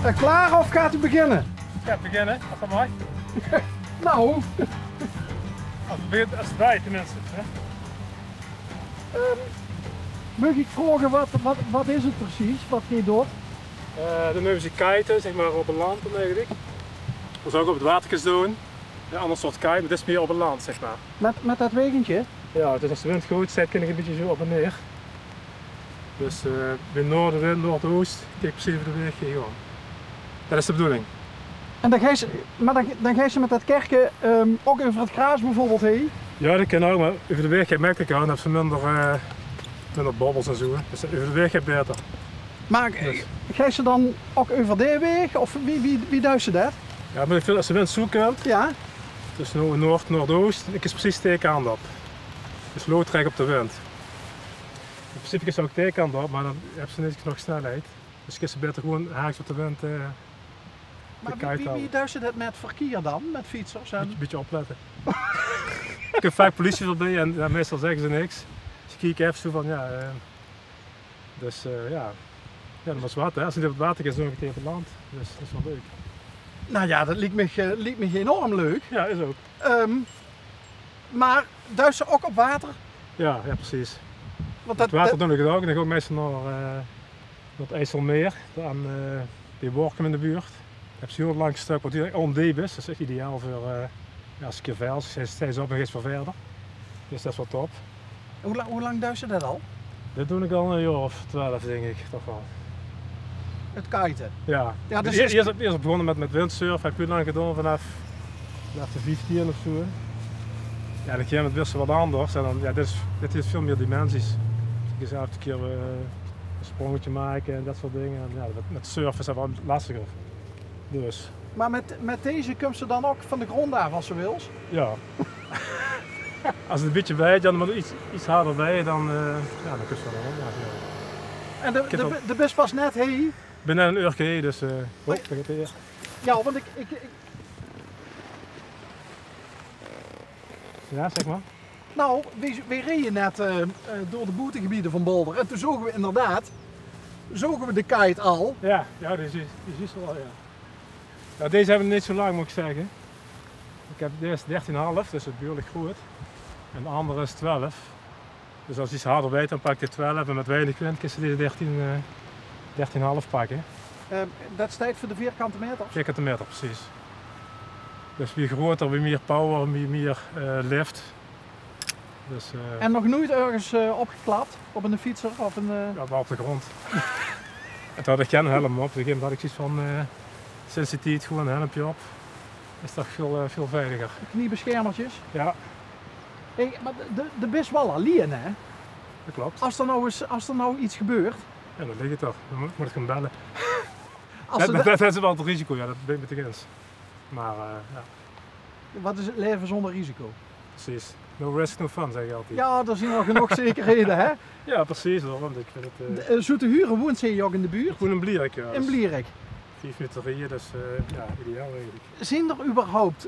Klaar of gaat u beginnen? Ik ga beginnen, als dat mag. Nou, Als het draait tenminste. Hè? mag ik vragen wat is het precies, wat je doet? Dan nemen ze kiten, zeg maar op het land dan eigenlijk. Dat zou ik op het water kunnen doen. Een ander soort kite, maar dit is meer op het land zeg maar. Met dat wegentje? Ja, dus als de wind goed zit, kun ik een beetje zo op en neer. Dus bij noordenwind, noordoost, kijk precies over de weg hier gewoon. Dat is de bedoeling. En dan ga je ze met dat kerken ook over het gras bijvoorbeeld heen? Ja, dat kan ook, maar over de weg merk ik aan, dan heb ze minder bobbels en zo. Dus over de weg gaat beter. Maar ga je ze dan ook over de weg of wie duist ze dat? Ja, maar ik vind als de wind zo komt, Ja? dus noord, noordoost, ik is precies tekenkant op. Dus loodrecht op de wind. In principe is het ook tekenkant op, maar dan heb ze niet genoeg snelheid. Dus ik is het beter gewoon haaks op de wind Maar kite wie houden. duist dat met verkeer dan? Met fietsers? En... Een beetje opletten. Ik heb vaak politie erbij en ja, meestal zeggen ze niks. Dus ik kijk even zo van ja. Ja, dat was wat hè. Als je op het water gaat, zo nog tegen het land. Dus dat is wel leuk. Nou ja, dat liet me enorm leuk. Ja, is ook. Maar duist ze ook op water? Ja, precies. Want Het water doe ik het ook. Dan ga ik meestal naar het IJsselmeer. Aan die Workum in de buurt. Ik heb zo'n heel lang stuk wat hier ondiep is. Dat is echt ideaal voor als een keer vuil. Steeds op en geeft voor verder. Dus dat is wel top. Hoe lang duist ze dat al? Dat doe ik al een jaar of 12 denk ik, toch wel. Het kiten? Ja, Ja, dus eerst begonnen met windsurfen, heb ik heel lang gedaan vanaf de 15 of zo. Ja, dan ga je met wisselen wat anders en dan, ja, dit heeft veel meer dimensies. Dus je zelf een keer een sprongetje maken en dat soort dingen. En ja, met surfen is dat wat lastiger. Dus. Maar met deze komt ze dan ook van de grond af als ze wil? Ja. Als het een beetje bijt, dan moet iets harder bij, dan kun je wel wel. En de bus was net heen. Ik ben net een uur heen, dus dat gaat weer. Ja, want Ja, zeg maar. Nou, we reden net door de boetegebieden van Boulder en toen zogen we inderdaad de kite al. Ja, die is er al, ja. Nou, deze hebben we niet zo lang, moet ik zeggen. Ik heb deze 13,5, dus het is behoorlijk groot. En de andere is 12. Dus als je iets harder weet, dan pak je 12 en met weinig wind kun je deze 13,5 pakken. Dat is tijd voor de vierkante meter? Vierkante meter, precies. Dus wie groter, wie meer power, wie meer lift. Dus, en nog nooit ergens opgeklapt op een fietser of een... Ja, maar op de grond. En toen had ik geen helm op, op een gegeven moment had ik zoiets van sensitiviteit, gewoon een helmpje op. Dat is toch veel veiliger. Kniebeschermertjes? Ja. Hey, maar de bus wel alleen hè? Dat klopt. Als er nou iets gebeurt. Ja, dan lig je toch. Dan moet ik hem bellen. Dat is wel het risico, ja, dat ben ik met de grens. Maar ja. Wat is het leven zonder risico? Precies. No risk, no fun, zeg je altijd. Ja, er zijn wel genoeg zekerheden, hè? Ja, precies hoor, want ik vind het... Zoete Huren woont ze ook in de buurt? Gewoon in Blierik, ja. In Blierik. 4 minuten rijden, dus ja, ideaal eigenlijk. Zijn er überhaupt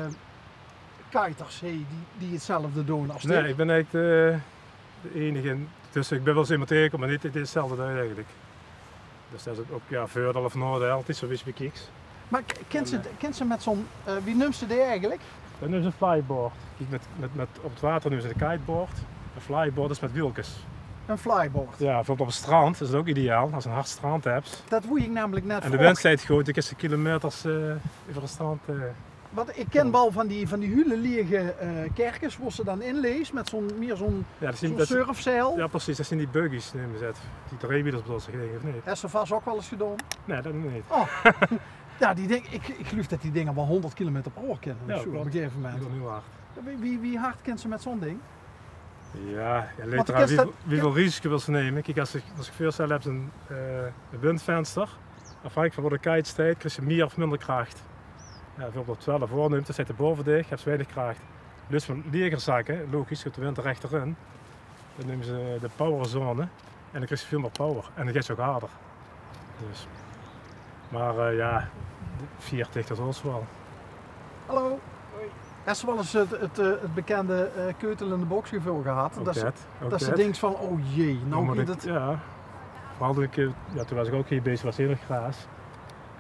kiters die hetzelfde doen als dit? Nee, ik ben eigenlijk de enige. Dus ik ben wel eens iemand tegengekomen, maar niet dit is hetzelfde uit eigenlijk. Dus dat is ook ja, verder of noorden, altijd zo wist kieks. Maar kent ze met zo'n, wie noemt ze die eigenlijk? Dat is een flyboard. Op het water nu is het een kiteboard. Een flyboard is met wieltjes. Een flyboard? Ja, bijvoorbeeld op het strand is het ook ideaal, als je een hard strand hebt. Dat woei ik namelijk net en de windstijd groot, ik is de kilometers over het strand. Want ik ken wel van die hulelige kerkers waar ze dan inleest met zo'n surfzeil. Ja precies, dat zijn die buggies nemen ze het. Die driewielers bedoel ze of niet? Heeft ze vast ook wel eens gedaan? Nee, dat niet. Oh. Ja, ik geloof dat die dingen wel 100 km per uur kennen. Ja, op een gegeven moment. Dat is heel hard. Wie hard kent ze met zo'n ding? Ja, wie wil risico wil ze nemen? Kijk, als ik voorstel heb een windvenster, afhankelijk van waar de kite staat, krijg je meer of minder kracht. Ja, bijvoorbeeld 12 voorneemt, dan zit de boven dicht, heb je weinig kracht. Dus van legerzakken, logisch, gaat de wind er rechterin. Dan nemen ze de powerzone en dan krijg je veel meer power en dan gaat je ook harder. Dus. Maar ja, 40 dat was wel. Hallo. Hoi. Heb je wel eens het bekende keutelende boksgevoel gehad? Dat ze denkt van, oh jee, nou gaat het... Ja, vooral toen was ik ook hier bezig, was heel erg graas.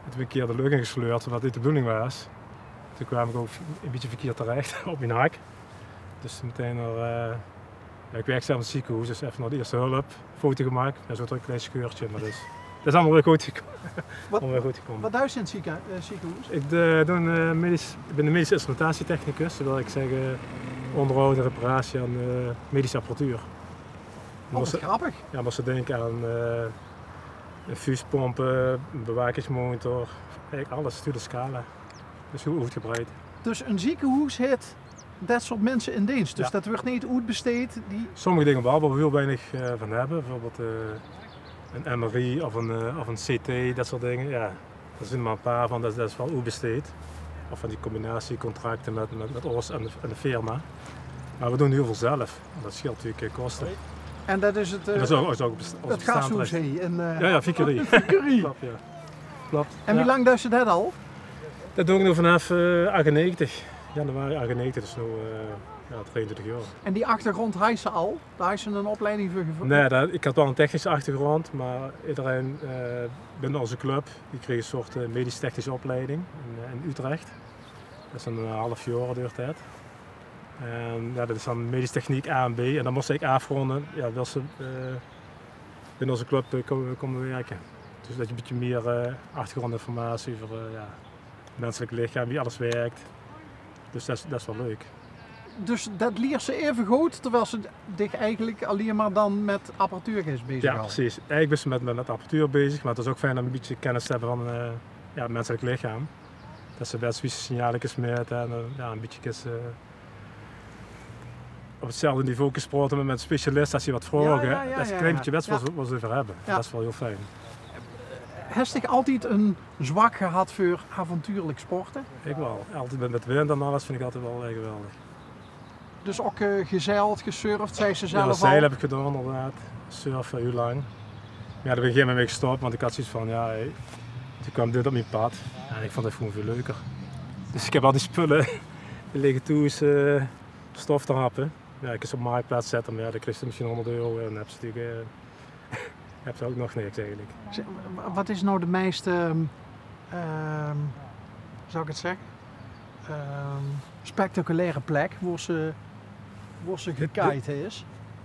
toen ben ik een keer de lucht ingesleurd, wat niet de bedoeling was. Toen kwam ik ook een beetje verkeerd terecht op mijn hak. Dus meteen ik werk zelf in het ziekenhuis, dus even naar de eerste hulp, foto gemaakt. Ja, zo'n klein scheurtje, maar dat is allemaal weer goed gekomen. Wat doe je in het ziekenhuis? Ik ben de medische instrumentatietechnicus, dat wil ik zeggen onderhoud en reparatie aan medische apparatuur. Wat grappig. Ja, maar ze denken aan infuuspompen, een bewakingsmonitor, eigenlijk alles, de scala. Dus hoe uitgebreid. Dus een ziekenhuis heeft dat soort mensen in dienst, dus dat wordt niet uitbesteed? Sommige dingen wel, waar we heel weinig van hebben, bijvoorbeeld een MRI of een CT, dat soort dingen. Ja, daar zijn er maar een paar van, dat is wel uitbesteed. Of van die combinatiecontracten met ons en de firma. Maar we doen heel veel zelf, dat scheelt natuurlijk kosten. En dat is het, dat is ook het gashuis hier? Ja, Vicarie. Klopt, ja. Klopt. En wie lang doe je dat al? Dat doe ik nu vanaf 98. Januari 98, dus nu 23 jaar. En die achtergrond had je ze al? Daar had je een opleiding voor gevoerd? Nee, ik had wel een technische achtergrond, maar iedereen binnen onze club die kreeg een soort medisch-technische opleiding in Utrecht. Dat is een half jaar duurt dat. En dat is dan medisch techniek A en B en dan moest ik afronden, wil ze binnen onze club komen werken. Dus dat je een beetje meer achtergrondinformatie over het menselijk lichaam, wie alles werkt. Dus dat is wel leuk. Dus dat leert ze even goed, terwijl ze zich eigenlijk alleen maar dan met apparatuur is bezig. Ja, precies. Eigenlijk ben ze met apparatuur bezig, maar het is ook fijn om een beetje kennis te hebben van het menselijk lichaam. Dat ze best wie signaaltjes meten en een beetje op hetzelfde niveau gesproken met een specialist als je wat vragen. Dat is een klein beetje wat ze over hebben. Ja. Dat is wel heel fijn. Heb je altijd een zwak gehad voor avontuurlijk sporten? Ik wel. Altijd met wind en alles vind ik altijd wel geweldig. Dus ook gezeild, gesurfd, zei ze zelf al? Ja, zeilen heb ik gedaan inderdaad. Surfen heel lang. Ja, daar ben ik op een gegeven moment mee gestopt, want ik had zoiets van, toen kwam dit op mijn pad. En ik vond het gewoon veel leuker. Dus ik heb al die spullen, die liggen toe stof te happen. Ja, ik is op marktplaats zetten, maar dan kreeg ze misschien 100 euro en dan heb ze natuurlijk... heb ze ook nog niks eigenlijk. Wat is nou de meeste, zou ik het zeggen, spectaculaire plek waar ze gekaaid is?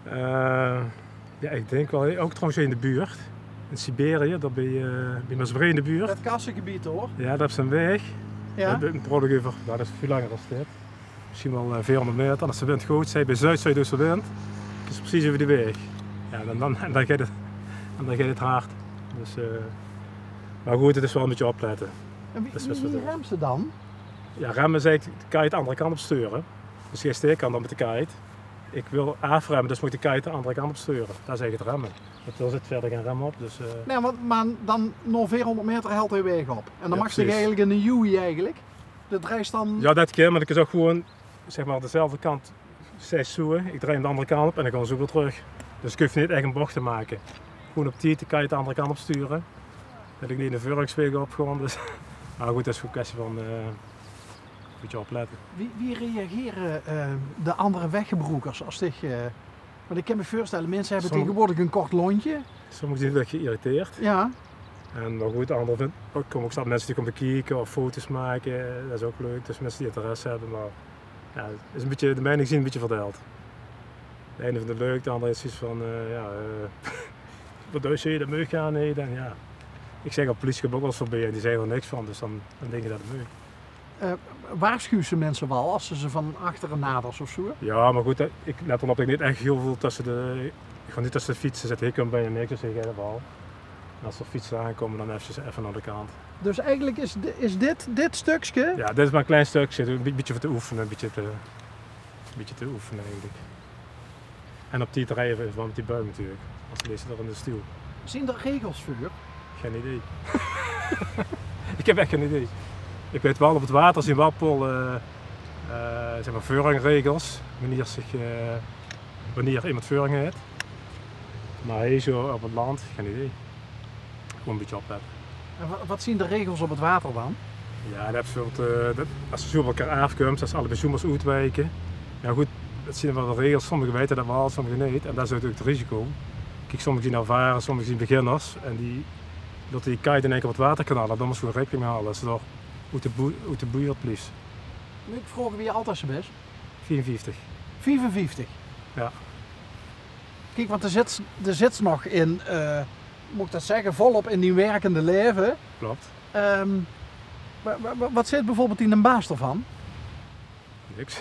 Ik denk wel, ook trouwens in de buurt. In Siberië, daar bij Masbré in de buurt. Dat kassengebied hoor. Ja, daar heb ze een weg. Ja? Een product over, dat is veel langer dan dit. Misschien wel 400 meter. En als de wind goed is, bij Zuid-Zuidoostenwind, is het precies over die weg. Ja, en dan gaat het hard. Dus, maar goed, het is wel een beetje opletten. En wie remt ze dan? Ja, remmen is eigenlijk de kite de andere kant op sturen. Dus je steekt dan met de kite. Ik wil afremmen, dus moet de kite de andere kant op sturen. Dat is eigenlijk het remmen. Er zit verder geen rem op. Dus, Nee, maar dan nog 400 meter helt hij weg op. En dan mag je eigenlijk een Yui eigenlijk. Dat reist dan... Ja, dat keer, maar ik is ook gewoon zeg maar dezelfde kant 6 zoeken. Ik draai hem de andere kant op en dan ga ik zo weer terug. Dus ik hoef niet echt een bocht te maken. Gewoon op die kite de andere kant op sturen. Dat ik niet in de vuringswegen op gewoon. Dus. Maar goed, dat is gewoon een kwestie van een beetje opletten. Wie reageren de andere weggebroekers als dit? Want ik kan me voorstellen, mensen hebben tegenwoordig een kort lontje. Sommigen zijn wel geïrriteerd. Ja. En maar goed, anderen komen ook mensen die komen kijken of foto's maken. Dat is ook leuk. Dus mensen die interesse hebben. Maar ja, het is een beetje, de mening zien een beetje verdeeld. De ene vindt het leuk, de andere is iets van wat doe je, dat mag gaan niet. En ja, ik zeg op politie heb ook wel eens voorbij en die zeggen er niks van, dus dan denk je dat het mag. Waarschuwen ze mensen wel als ze van achteren naders of zo? Ja, maar goed, ik let erop dat ik niet echt heel veel tussen de... Ik ga niet tussen de fietsen zitten, ik kan bij je niks, dus ik ga er wel. En als er fietsen aankomen, dan even naar de kant. Dus eigenlijk is dit stukje? Ja, dit is maar een klein stukje, een beetje voor te oefenen, een beetje te oefenen eigenlijk. En op die te rijden van met die buim natuurlijk, als deze er in de stuw. Zien er regels voor? Geen idee. Ik heb echt geen idee. Ik weet wel op het water zien Wappel zeg maar veuringregels, wanneer iemand veuring heeft. Maar hier zo op het land, geen idee. Gewoon een beetje opletten. En wat zien de regels op het water dan? Ja, dat als ze zo op elkaar afkomt, als alle bezoemers uitwijken. Ja goed, dat zien wel de regels, sommigen weten dat wel, sommigen niet. En dat is natuurlijk het risico. Kijk, sommigen zien ervaren, sommigen zien beginners. En die dat die kite in één keer wat water kan halen, dan moest je gewoon rekening mee halen. Dat is door uit de buurt blieft. Nu ik vroeg wie je altijd zo best? 54. 55? Ja. Kijk, want er zit nog in, moet ik dat zeggen, volop in die werkende leven. Klopt. Wat zit bijvoorbeeld in een baas ervan? Niks.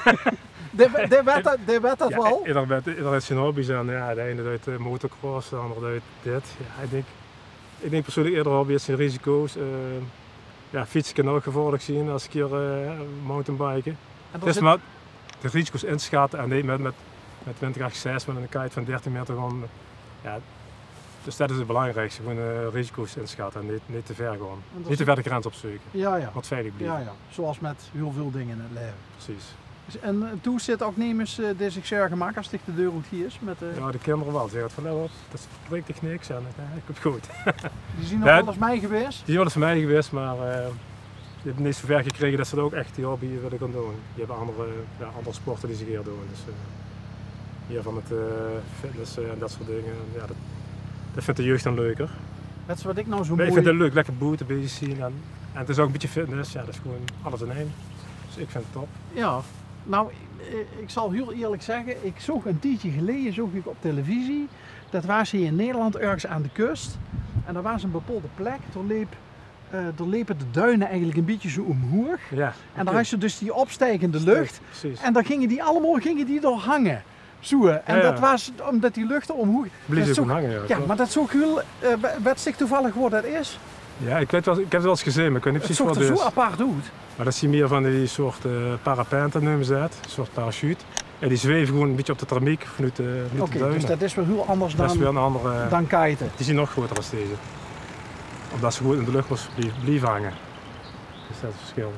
De werd dat wel? Ieder heeft zijn hobby's en ja, de ene doet motocross, de andere doet dit. Ja, ik denk persoonlijk eerder hobby is zijn risico's. Ja, fietsen kan ook gevaarlijk zien als ik hier mountainbiken. Het is maar de risico's inschatten en niet met 20-6 met een kite van 13 meter gewoon. Ja, dus dat is het belangrijkste, gewoon risico's inschatten en niet te ver gaan. Niet te ver de grens opzoeken. Ja. Wat veilig blijven. Ja. Zoals met heel veel dingen in het leven. Precies. En toen zit ook nemens die zich zorgen maken als het de deur goed is? Met, Ja, de kinderen wel. Ze zeggen van dat is richtig niks en ik heb het goed. Die zien nog wel eens mij geweest? Die zijn wel eens van mij geweest, maar die hebben niet zo ver gekregen dat ze dat ook echt die hobby willen gaan doen. Die hebben andere sporten die ze hier doen. Dus, hier van het fitness en dat soort dingen. Ja, dat vindt de jeugd dan leuker. Dat is wat ik nou zo mooi... mooi... Ik vind het leuk, lekker boeten bezig zien en het is ook een beetje fitness. Ja, dat is gewoon alles in één. Dus ik vind het top. Ja, nou ik zal heel eerlijk zeggen, ik zag een tijdje geleden op televisie, dat was hier in Nederland ergens aan de kust en daar was een bepaalde plek, er liepen de duinen eigenlijk een beetje zo omhoog. Ja, en daar had je dus die opstijgende lucht en daar gingen die allemaal door hangen. Zo, en dat was omdat die lucht omhoog... Bleef ze hangen, ja. Maar dat is ook heel... weet je toevallig wat dat is? Ja, ik heb het wel eens gezien, maar ik weet niet precies wat het is. Het ziet er zo apart uit. Maar dat zie je meer van die soort parapenten noemen ze dat, een soort parachute. En die zweven gewoon een beetje op de thermiek vanuit de duinen. Dus dat is wel heel anders dan kiten. Die zien nog groter als deze. Omdat ze goed in de lucht blijven hangen. Dus dat is het verschil.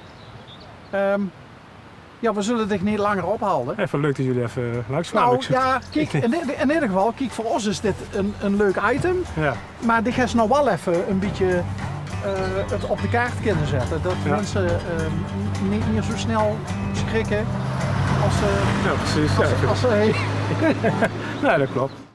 Ja, we zullen dit niet langer ophouden. Even leuk dat jullie even langskwamen. Nou ja, kijk, in ieder geval, kijk, voor ons is dit een leuk item. Ja. Maar dit gaat nou wel even een beetje het op de kaart kunnen zetten. Dat mensen niet meer zo snel schrikken als ja, precies. als nee, dat klopt.